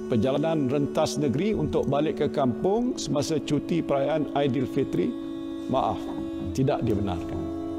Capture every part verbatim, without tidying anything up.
perjalanan rentas negeri untuk balik ke kampung semasa cuti perayaan Aidilfitri, maaf, tidak dibenarkan.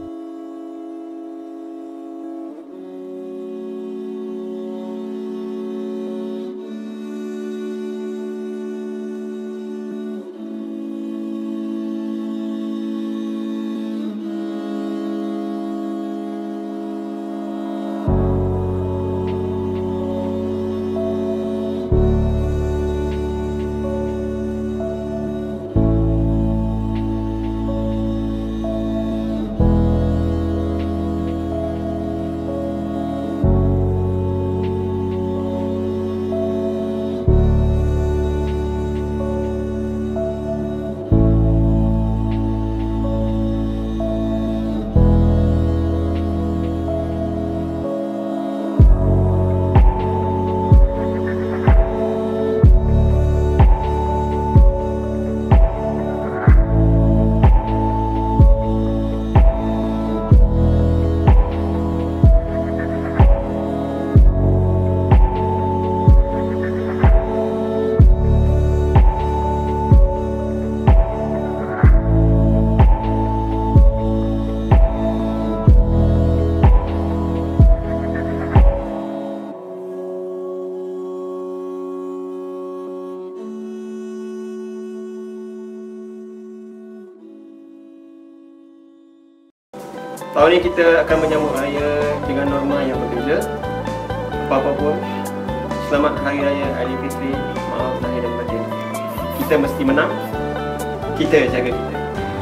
Tahun ini kita akan menyambut raya dengan norma yang berbeza. Apa-apa pun, selamat Hari Raya Aidilfitri, maaf lahir dan batin. Kita mesti menang, kita jaga kita.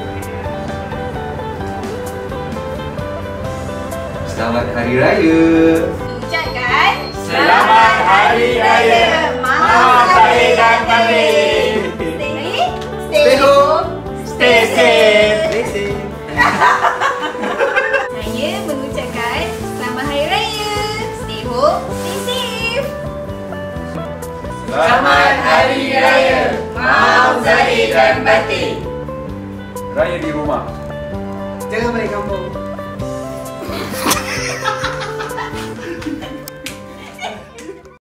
Selamat Hari Raya. Ucapkan Selamat Hari Raya. Maaf lahir dan batin. Stay, Stay home, stay safe. Stay safe. Saya mengucapkan Selamat Hari Raya. Stay home, stay safe. Selamat Hari Raya. Maaf lahir dan batin. Raya di rumah. Jangan balik kampung.